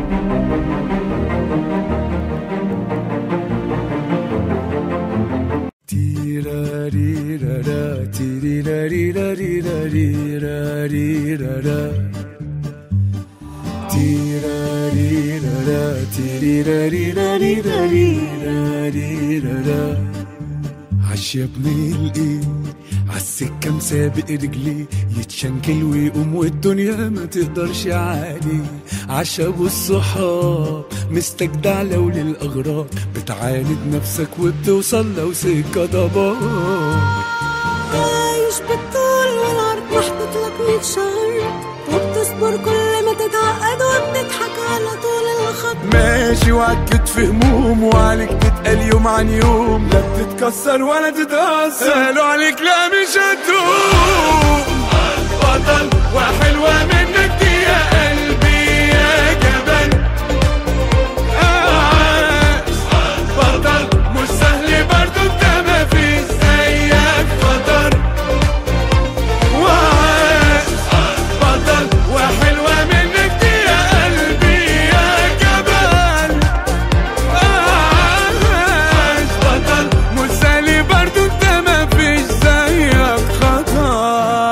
عشيبني الايد عالسكة مسابق رجلي، يتشنكل ويقوم والدنيا ما تقدرش عليه. عشاب الصحاب مستجدع لو للأغراض، بتعاند نفسك وبتوصل لو سكة ضباب. عايش بالطول والعرض محطوط لك 100 شهر، وبتصبر كل ما تتعقد وبتضحك على طول الخط. ماشي وعالكتف هموم وعليك تتقل يوم عن يوم، لا بتتكسر ولا تتأثر، قالوا عليك لا مش هتقوم. بطل وحلوة منك دي يا قلبي يا جبل، بطل مش سهل برضو انت مفيش زيك خطر. بطل وحلوة منك دي يا قلبي يا جبل، بطل مش سهل برضو انت مفيش زيك خطر.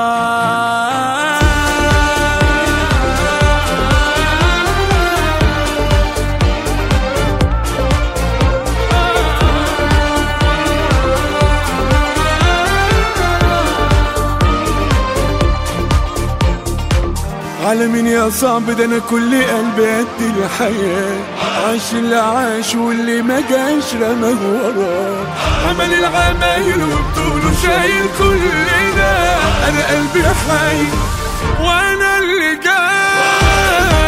على مين يا صعب ده انا كل قلبي قد الحياة، عاش اللي عاش واللي ما جاش رماه وراه. عمل العمايل وبطوله شايل كل ده، انا قلبي حي وانا اللي جاي.